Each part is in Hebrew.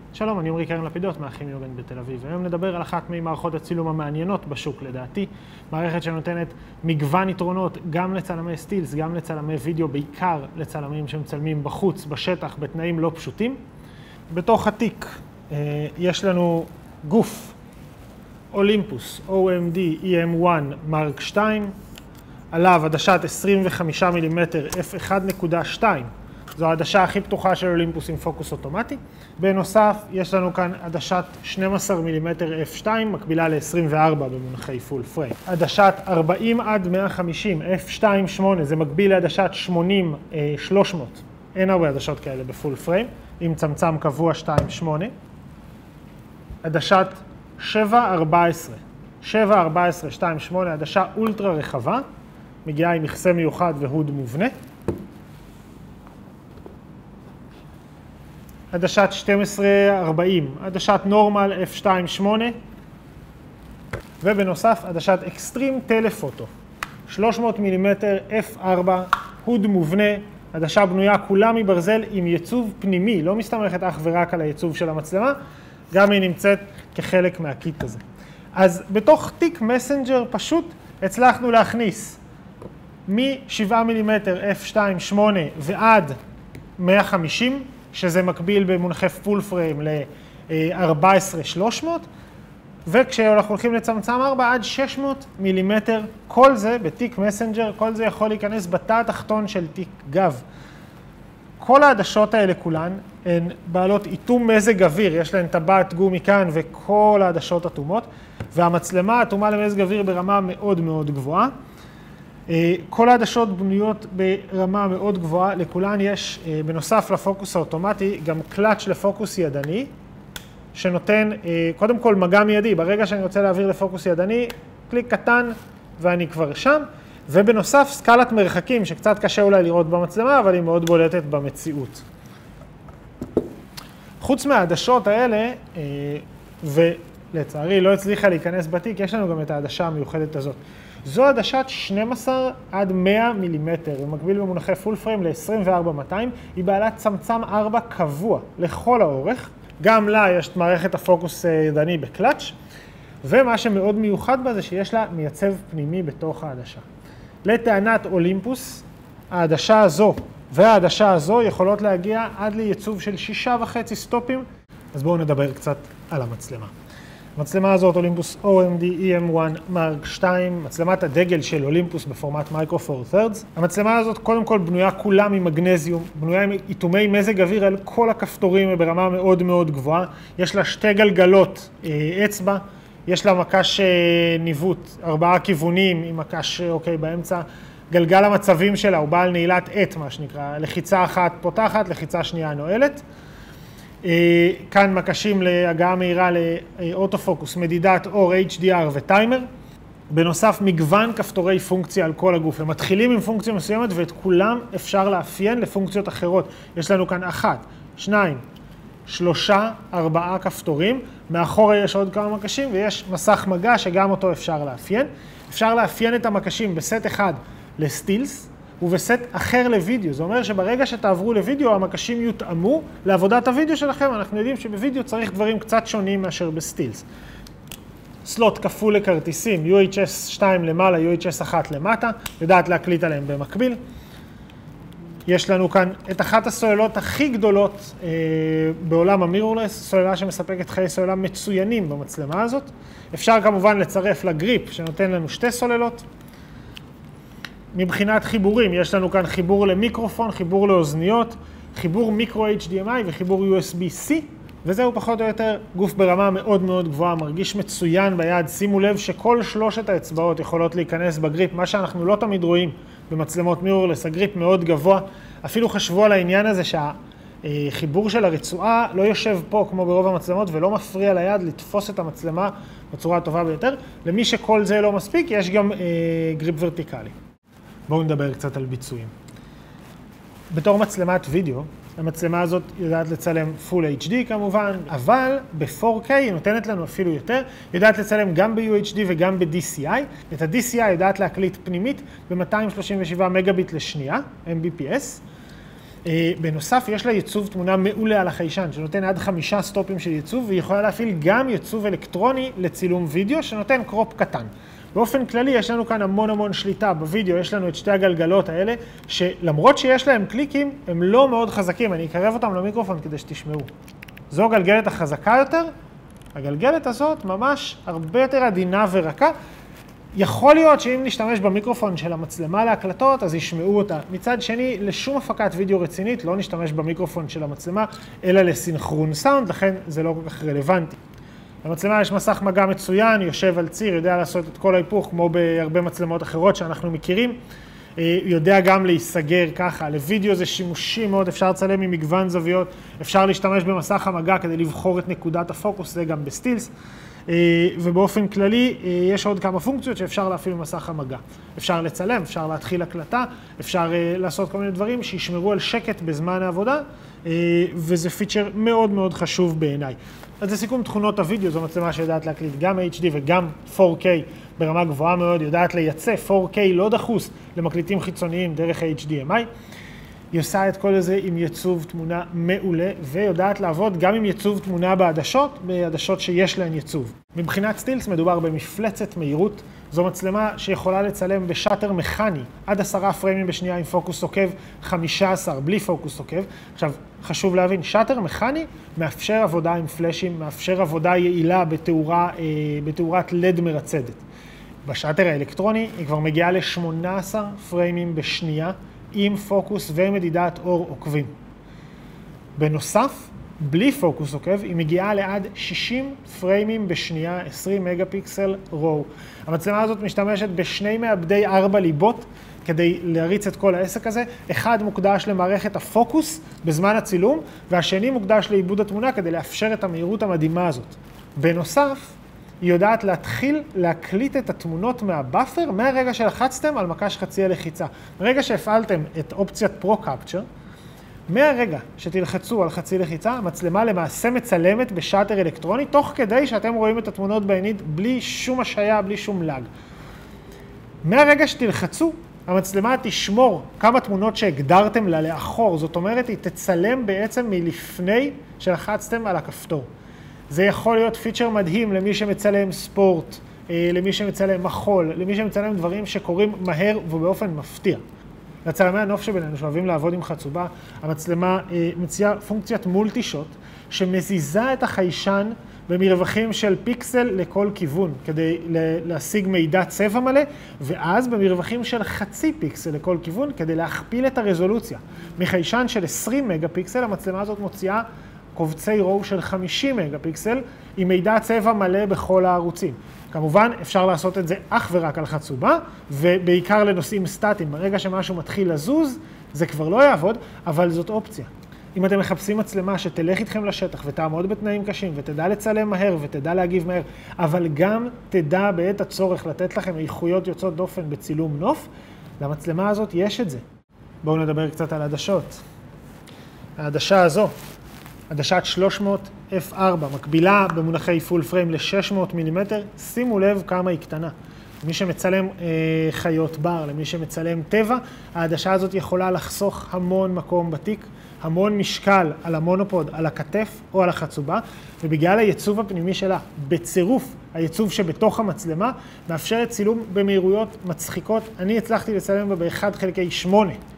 שלום, אני עמרי קרן לפידות מהכימיוגן בתל אביב. היום נדבר על אחת ממערכות הצילום המעניינות בשוק לדעתי. מערכת שנותנת מגוון יתרונות גם לצלמי סטילס, גם לצלמי וידאו, בעיקר לצלמים שמצלמים בחוץ, בשטח, בתנאים לא פשוטים. בתוך התיק יש לנו גוף אולימפוס OMD EM1 מרק 2, עליו עדשת 25 מילימטר f1.2. זו העדשה הכי פתוחה של אולימפוס עם פוקוס אוטומטי. בנוסף, יש לנו כאן עדשת 12 מילימטר f2, מקבילה ל-24 במונחי פול פריים. עדשת 40 עד 150 f2.8, זה מקביל לעדשת 80-300. אין הרבה עדשות כאלה בפול פריים, עם צמצם קבוע 2.8. עדשת 7-14, 7-14, 2.8, עדשה אולטרה רחבה, מגיעה עם מכסה מיוחד והוד מובנה. עדשת 12-40, עדשת נורמל f2.8, ובנוסף עדשת אקסטרים טלפוטו, 300 מילימטר f4, הוד מובנה, עדשה בנויה כולה מברזל עם ייצוב פנימי, לא מסתמכת אך ורק על הייצוב של המצלמה, גם היא נמצאת כחלק מהקיט הזה. אז בתוך תיק מסנג'ר פשוט הצלחנו להכניס מ-7 מילימטר f2.8 ועד 150, שזה מקביל במונחי פול פריים ל-14-300, וכשאנחנו הולכים לצמצם 4 עד 600 מילימטר, כל זה בתיק מסנג'ר, כל זה יכול להיכנס בתא התחתון של תיק גב. כל העדשות האלה כולן הן בעלות איתום מזג אוויר, יש להן טבעת גומי כאן וכל העדשות אטומות, והמצלמה אטומה למזג אוויר ברמה מאוד מאוד גבוהה. כל העדשות בנויות ברמה מאוד גבוהה, לכולן יש בנוסף לפוקוס האוטומטי גם קלאץ' לפוקוס ידני, שנותן קודם כל מגע מיידי, ברגע שאני רוצה להעביר לפוקוס ידני, קליק קטן ואני כבר שם, ובנוסף סקלת מרחקים שקצת קשה אולי לראות במצלמה, אבל היא מאוד בולטת במציאות. חוץ מהעדשות האלה, ולצערי לא הצליחה להיכנס בתיק, יש לנו גם את העדשה המיוחדת הזאת. זו עדשת 12 עד 100 מילימטר, במקביל במונחי פול פריים ל-24-200, היא בעלת צמצם 4 קבוע לכל האורך, גם לה יש את מערכת הפוקוס ידני בקלאץ', ומה שמאוד מיוחד בה זה שיש לה מייצב פנימי בתוך העדשה. לטענת אולימפוס, העדשה הזו והעדשה הזו יכולות להגיע עד לייצוב של 6.5 סטופים, אז בואו נדבר קצת על המצלמה. המצלמה הזאת אולימפוס OMD EM1 מרק 2, מצלמת הדגל של אולימפוס בפורמט מייקרו פור ת'רדס. המצלמה הזאת קודם כל בנויה כולה ממגנזיום, בנויה עם איתומי מזג אוויר על כל הכפתורים ברמה מאוד מאוד גבוהה. יש לה 2 גלגלות אצבע, יש לה מקש ניווט 4 כיוונים עם מקש באמצע. גלגל המצבים שלה הוא בעל נעילת עת, מה שנקרא, לחיצה אחת פותחת, לחיצה שנייה נועלת. כאן מקשים להגעה מהירה לאוטופוקוס, מדידת אור, HDR וטיימר. בנוסף, מגוון כפתורי פונקציה על כל הגוף. הם מתחילים עם פונקציה מסוימת ואת כולם אפשר לאפיין לפונקציות אחרות. יש לנו כאן 1, 2, 3, 4 כפתורים. מאחורה יש עוד כמה מקשים ויש מסך מגע שגם אותו אפשר לאפיין. אפשר לאפיין את המקשים בסט אחד לסטילס, ובסט אחר לוידאו. זה אומר שברגע שתעברו לוידאו, המקשים יותאמו לעבודת הוידאו שלכם. אנחנו יודעים שבוידאו צריך דברים קצת שונים מאשר בסטילס. סלוט כפול לכרטיסים, UHS 2 למעלה, UHS 1 למטה, יודעת להקליט עליהם במקביל. יש לנו כאן את אחת הסוללות הכי גדולות בעולם המירורלס, סוללה שמספקת חיי סוללה מצוינים במצלמה הזאת. אפשר כמובן לצרף לגריפ שנותן לנו 2 סוללות. מבחינת חיבורים, יש לנו כאן חיבור למיקרופון, חיבור לאוזניות, חיבור מיקרו HDMI וחיבור USB-C, וזהו פחות או יותר גוף ברמה מאוד מאוד גבוהה, מרגיש מצוין ביד. שימו לב שכל 3 האצבעות יכולות להיכנס בגריפ, מה שאנחנו לא תמיד רואים במצלמות מירורלס, הגריפ מאוד גבוה. אפילו חשבו על העניין הזה שהחיבור של הרצועה לא יושב פה כמו ברוב המצלמות ולא מפריע ליד לתפוס את המצלמה בצורה הטובה ביותר. למי שכל זה לא מספיק, יש גם גריפ ורטיקלי. בואו נדבר קצת על ביצועים. בתור מצלמת וידאו, המצלמה הזאת יודעת לצלם Full HD כמובן, אבל ב-4K היא נותנת לנו אפילו יותר, יודעת לצלם גם ב-UHD וגם ב-DCI. את ה-DCI יודעת להקליט פנימית ב-237 מגביט לשנייה, Mbps. בנוסף, יש לה ייצוב תמונה מעולה על החיישן, שנותן עד 5 סטופים של ייצוב, והיא יכולה להפעיל גם ייצוב אלקטרוני לצילום וידאו, שנותן קרופ קטן. באופן כללי, יש לנו כאן המון שליטה. בווידאו יש לנו את שתי הגלגלות האלה, שלמרות שיש להם קליקים, הם לא מאוד חזקים. אני אקרב אותם למיקרופון כדי שתשמעו. זו הגלגלת החזקה יותר. הגלגלת הזאת ממש הרבה יותר עדינה ורכה. יכול להיות שאם נשתמש במיקרופון של המצלמה להקלטות, אז ישמעו אותה. מצד שני, לשום הפקת וידאו רצינית לא נשתמש במיקרופון של המצלמה, אלא לסינכרון סאונד, לכן זה לא כל כך רלוונטי. למצלמה יש מסך מגע מצוין, יושב על ציר, יודע לעשות את כל ההיפוך, כמו בהרבה מצלמות אחרות שאנחנו מכירים. יודע גם להיסגר ככה. לוידאו זה שימושי מאוד, אפשר לצלם ממגוון זוויות, אפשר להשתמש במסך המגע כדי לבחור את נקודת הפוקוס, זה גם בסטילס. ובאופן כללי יש עוד כמה פונקציות שאפשר להפעיל במסך המגע. אפשר לצלם, אפשר להתחיל הקלטה, אפשר לעשות כל מיני דברים שישמרו על שקט בזמן העבודה, וזה פיצ'ר מאוד חשוב בעיניי. אז לסיכום תכונות הוידאו, זו מצלמה שיודעת להקליט גם HD וגם 4K ברמה גבוהה מאוד, יודעת לייצא 4K לא דחוס למקליטים חיצוניים דרך HDMI. היא עושה את כל זה עם ייצוב תמונה מעולה, ויודעת לעבוד גם עם ייצוב תמונה בעדשות שיש להן ייצוב. מבחינת סטילס מדובר במפלצת מהירות. זו מצלמה שיכולה לצלם בשאטר מכני, עד 10 פריימים בשנייה עם פוקוס עוקב, 15 בלי פוקוס עוקב. עכשיו, חשוב להבין, שאטר מכני מאפשר עבודה עם פלאשים, מאפשר עבודה יעילה בתאורת לד מרצדת. בשאטר האלקטרוני היא כבר מגיעה ל-18 פריימים בשנייה, עם פוקוס ומדידת אור עוקבים. בנוסף, בלי פוקוס עוקב, היא מגיעה לעד 60 פריימים בשנייה, 20 מגה פיקסל רואו. המצלמה הזאת משתמשת בשני מעבדי 4 ליבות כדי להריץ את כל העסק הזה. אחד מוקדש למערכת הפוקוס בזמן הצילום, והשני מוקדש לעיבוד התמונה כדי לאפשר את המהירות המדהימה הזאת. בנוסף, היא יודעת להתחיל להקליט את התמונות מהבאפר מהרגע שלחצתם על מקש חצי הלחיצה. ברגע שהפעלתם את אופציית פרו-קפצ'ר, מהרגע שתלחצו על חצי לחיצה, המצלמה למעשה מצלמת בשאטר אלקטרוני, תוך כדי שאתם רואים את התמונות בעינית בלי שום השהיה, בלי שום לג. מהרגע שתלחצו, המצלמה תשמור כמה תמונות שהגדרתם לה לאחור, זאת אומרת, היא תצלם בעצם מלפני שלחצתם על הכפתור. זה יכול להיות פיצ'ר מדהים למי שמצלם ספורט, למי שמצלם מחול, למי שמצלם דברים שקורים מהר ובאופן מפתיע. לצלמי הנוף שבינינו שאוהבים לעבוד עם חצובה, המצלמה מציעה פונקציית מולטי-שוט שמזיזה את החיישן במרווחים של פיקסל לכל כיוון, כדי להשיג מידע צבע מלא, ואז במרווחים של חצי פיקסל לכל כיוון, כדי להכפיל את הרזולוציה. מחיישן של 20 מגה פיקסל, המצלמה הזאת מוציאה קובצי רואו של 50 מגה פיקסל, עם מידע צבע מלא בכל הערוצים. כמובן, אפשר לעשות את זה אך ורק על חצובה, ובעיקר לנושאים סטטיים. ברגע שמשהו מתחיל לזוז, זה כבר לא יעבוד, אבל זאת אופציה. אם אתם מחפשים מצלמה שתלך איתכם לשטח ותעמוד בתנאים קשים, ותדע לצלם מהר ותדע להגיב מהר, אבל גם תדע בעת הצורך לתת לכם איכויות יוצאות דופן בצילום נוף, למצלמה הזאת יש את זה. בואו נדבר קצת על עדשות. העדשה הזו, עדשת 300 F4, מקבילה במונחי פול פריים ל-600 מילימטר, שימו לב כמה היא קטנה. למי שמצלם חיות בר, למי שמצלם טבע, העדשה הזאת יכולה לחסוך המון מקום בתיק, המון משקל על המונופוד, על הכתף או על החצובה, ובגלל הייצוב הפנימי שלה, בצירוף הייצוב שבתוך המצלמה, מאפשרת צילום במהירויות מצחיקות. אני הצלחתי לצלם בה ב1/8.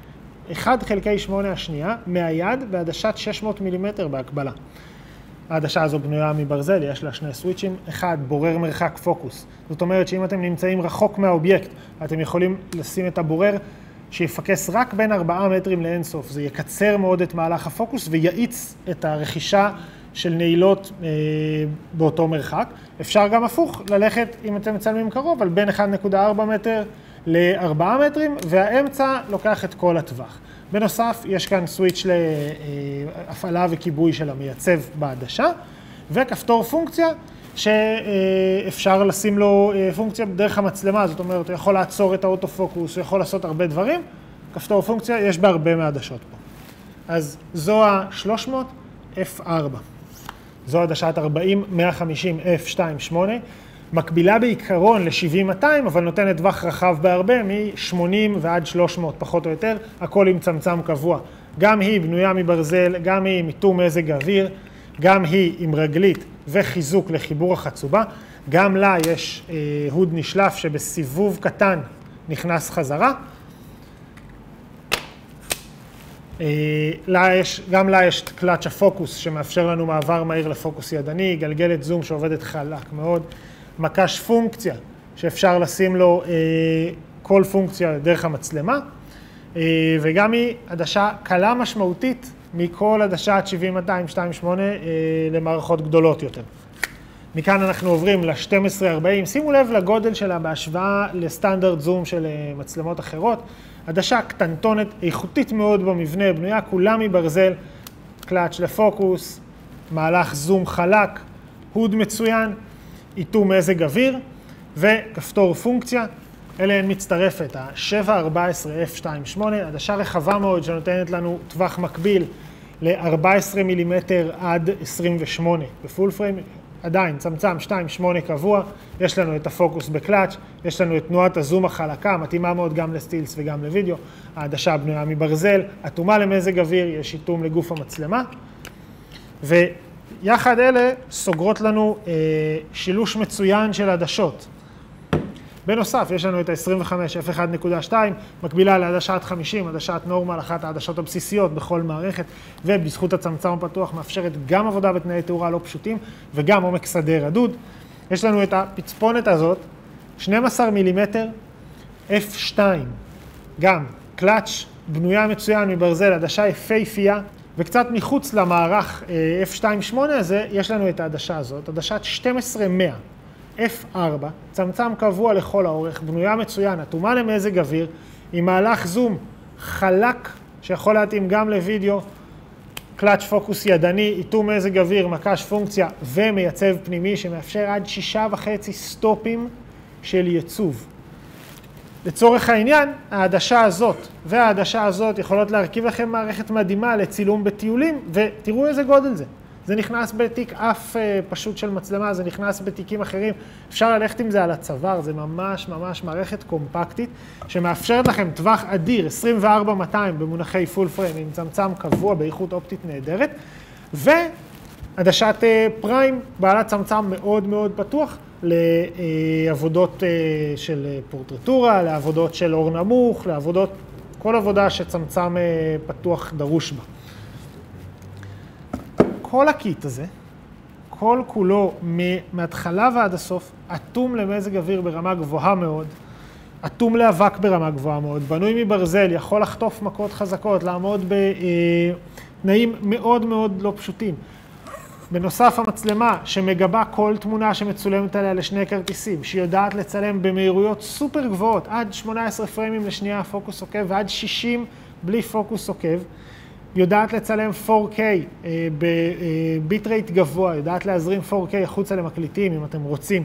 1/8 השנייה מהיד בעדשת 600 מילימטר בהקבלה. העדשה הזו בנויה מברזל, יש לה שני סוויצ'ים. אחד, בורר מרחק פוקוס. זאת אומרת שאם אתם נמצאים רחוק מהאובייקט, אתם יכולים לשים את הבורר שיפקס רק בין 4 מטרים לאינסוף. זה יקצר מאוד את מהלך הפוקוס ויעיץ את הרכישה של נעילות באותו מרחק. אפשר גם הפוך, ללכת, אם אתם מצלמים קרוב, על בין 1.4 מטר ל4 מטרים, והאמצע לוקח את כל הטווח. בנוסף, יש כאן סוויץ' להפעלה וכיבוי של המייצב בעדשה, וכפתור פונקציה שאפשר לשים לו פונקציה דרך המצלמה, זאת אומרת, הוא יכול לעצור את האוטופוקוס, הוא יכול לעשות הרבה דברים. כפתור פונקציה יש בהרבה מהעדשות פה. אז זו ה-300 F4. זו עדשת 40-150 F2.8. מקבילה בעיקרון ל-70-200, אבל נותנת טווח רחב בהרבה, מ-80 ועד 300 פחות או יותר, הכל עם צמצם קבוע. גם היא בנויה מברזל, גם היא עם איתום מזג אוויר, גם היא עם רגלית וחיזוק לחיבור החצובה. גם לה יש הוד נשלף שבסיבוב קטן נכנס חזרה. גם לה יש קלאץ' הפוקוס שמאפשר לנו מעבר מהיר לפוקוס ידני, גלגלת זום שעובדת חלק מאוד, מקש פונקציה שאפשר לשים לו כל פונקציה דרך המצלמה, וגם היא עדשה קלה משמעותית מכל עדשת 70-200-2.8 למערכות גדולות יותר. מכאן אנחנו עוברים ל-1240, שימו לב לגודל שלה בהשוואה לסטנדרט זום של מצלמות אחרות. עדשה קטנטונת, איכותית מאוד במבנה, בנויה כולה מברזל, קלאץ' לפוקוס, מהלך זום חלק, הוד מצוין, איתום מזג אוויר וכפתור פונקציה. אליהן מצטרפת ה-714F28, עדשה רחבה מאוד שנותנת לנו טווח מקביל ל-14 מילימטר עד 28 בפול פריים. עדיין צמצם 2.8 קבוע, יש לנו את הפוקוס בקלאץ', יש לנו את תנועת הזום החלקה, מתאימה מאוד גם לסטילס וגם לוידאו. העדשה בנויה מברזל, אטומה למזג אוויר, יש איתום לגוף המצלמה. ויחד אלה סוגרות לנו שילוש מצוין של עדשות. בנוסף, יש לנו את ה-25F1.2, מקבילה לעדשת 50, עדשת נורמל, אחת העדשות הבסיסיות בכל מערכת, ובזכות הצמצם הפתוח מאפשרת גם עבודה בתנאי תאורה לא פשוטים, וגם עומק שדה רדוד. יש לנו את הפצפונת הזאת, 12 מילימטר, F2, גם קלאץ' בנויה מצוין מברזל, עדשה יפהפייה, וקצת מחוץ למערך F2.8 הזה, יש לנו את העדשה הזאת, עדשת 1200. F4, צמצם קבוע לכל האורך, בנויה מצוין, אטומה למזג אוויר, עם מהלך זום חלק שיכול להתאים גם לוידאו, קלאץ' פוקוס ידני, איתום מזג אוויר, מקש פונקציה ומייצב פנימי שמאפשר עד 6.5 סטופים של ייצוב. לצורך העניין, העדשה הזאת והעדשה הזאת יכולות להרכיב לכם מערכת מדהימה לצילום בטיולים, ותראו איזה גודל זה. זה נכנס בתיק אף פשוט של מצלמה, זה נכנס בתיקים אחרים. אפשר ללכת עם זה על הצוואר, זה ממש ממש מערכת קומפקטית שמאפשרת לכם טווח אדיר, 24-200 במונחי פול פריים, עם צמצם קבוע באיכות אופטית נהדרת, ועדשת פריים, בעלת צמצם מאוד מאוד פתוח לעבודות של פורטרטורה, לעבודות של אור נמוך, לעבודות, כל עבודה שצמצם פתוח דרוש בה. כל הקיט הזה, כל כולו מההתחלה ועד הסוף, אטום למזג אוויר ברמה גבוהה מאוד, אטום לאבק ברמה גבוהה מאוד, בנוי מברזל, יכול לחטוף מכות חזקות, לעמוד בתנאים מאוד מאוד לא פשוטים. בנוסף, המצלמה שמגבה כל תמונה שמצולמת עליה לשני כרטיסים, שיודעת לצלם במהירויות סופר גבוהות, עד 18 פריימים לשנייה פוקוס עוקב ועד 60 בלי פוקוס עוקב, יודעת לצלם 4K בביט רייט גבוה, יודעת להזרים 4K החוצה למקליטים אם אתם רוצים.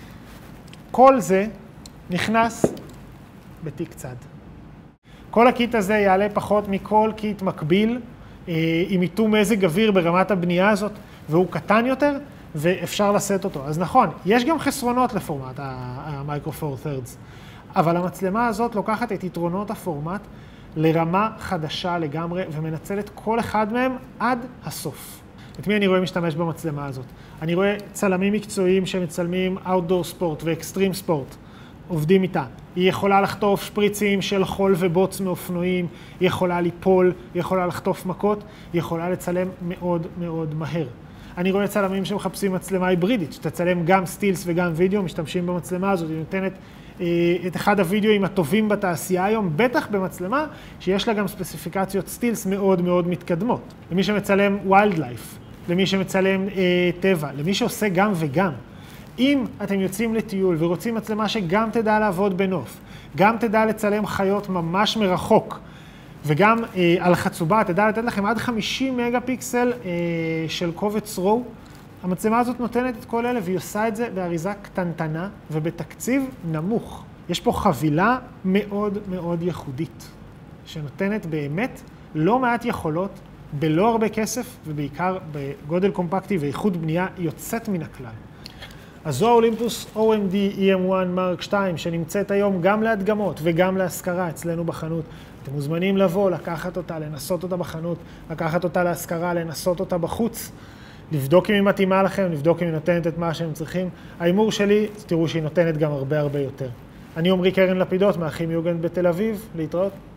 כל זה נכנס בתיק צד. כל הקיט הזה יעלה פחות מכל קיט מקביל עם איתום מזג אוויר ברמת הבנייה הזאת, והוא קטן יותר ואפשר לשאת אותו. אז נכון, יש גם חסרונות לפורמט ה-Micro Four Thirds, אבל המצלמה הזאת לוקחת את יתרונות הפורמט לרמה חדשה לגמרי, ומנצלת כל אחד מהם עד הסוף. את מי אני רואה משתמש במצלמה הזאת? אני רואה צלמים מקצועיים שמצלמים Outdoor ספורט ואקסטרים ספורט, עובדים איתה. היא יכולה לחטוף שפריצים של חול ובוץ מאופנועים, היא יכולה ליפול, היא יכולה לחטוף מכות, היא יכולה לצלם מאוד מאוד מהר. אני רואה צלמים שמחפשים מצלמה היברידית, שתצלם גם סטילס וגם וידאו, משתמשים במצלמה הזאת, היא נותנת את אחד הוידאוים הטובים בתעשייה היום, בטח במצלמה שיש לה גם ספציפיקציות סטילס מאוד מאוד מתקדמות. למי שמצלם ווילד לייף, למי שמצלם טבע, למי שעושה גם וגם. אם אתם יוצאים לטיול ורוצים מצלמה שגם תדע לעבוד בנוף, גם תדע לצלם חיות ממש מרחוק, וגם על חצובה תדע לתת לכם עד 50 מגה פיקסל של קובץ רו, המצלמה הזאת נותנת את כל אלה, והיא עושה את זה באריזה קטנטנה ובתקציב נמוך. יש פה חבילה מאוד מאוד ייחודית, שנותנת באמת לא מעט יכולות, בלא הרבה כסף, ובעיקר בגודל קומפקטי ואיכות בנייה יוצאת מן הכלל. אז זו האולימפוס OMD EM1 Mark II, שנמצאת היום גם להדגמות וגם להשכרה אצלנו בחנות. אתם מוזמנים לבוא, לקחת אותה, לנסות אותה בחנות, לקחת אותה להשכרה, לנסות אותה בחוץ, לבדוק אם היא מתאימה לכם, לבדוק אם היא נותנת את מה שהם צריכים. האימור שלי, תראו שהיא נותנת גם הרבה יותר. אני עומרי קרן לפידות, מאחים יוגנד בתל אביב, להתראות.